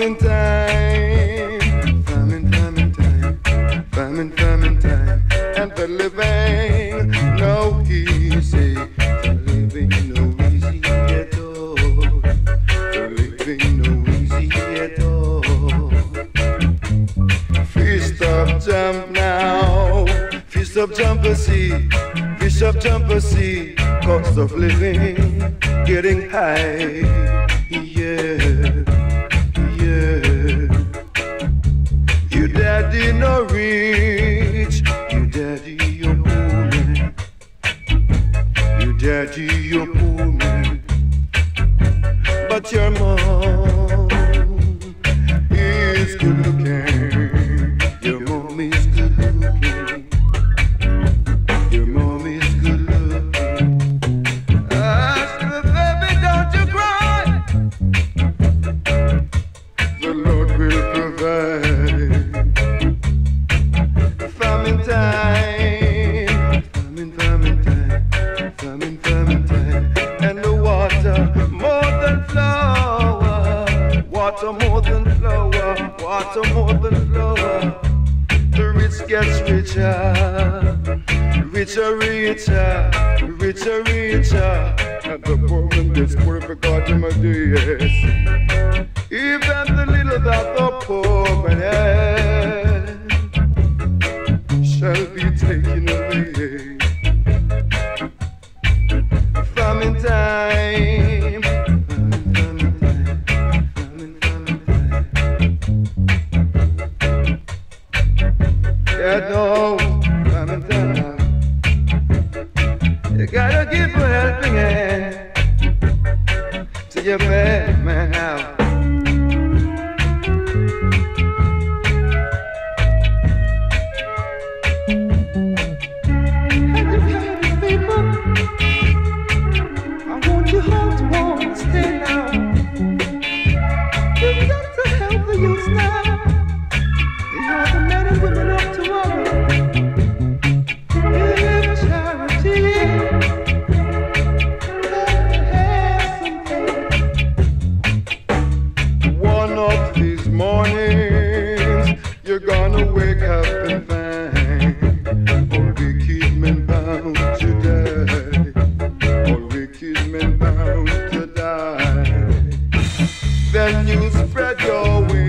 famine time, famine, famine time, famine, famine time, and the living no easy, the living no easy at all, the living no easy at all. Feast of jump now, feast of jumper see, fish of jumper see, cost of living getting high, yeah. Your daddy no rich, your daddy your poor man, your daddy your poor man, but your mom is good looking, your mom is good looking, your mom is good looking. Baby, don't you cry, the Lord will provide. Famine time, famine, famine time, famine, famine time, and the water more than flour, water more than flour, water more than flour. The rich gets richer, richer, richer, richer, richer, and the poor man gets poor because of my yes. Even the little that the poor man has shall be taken away. Famine time, famine, famine time, famine, famine time. Yeah, no, famine time. You gotta give a helping hand to your bad man now. You're gonna wake up and find all wicked men bound to die, all wicked men bound to die. Then you spread your wings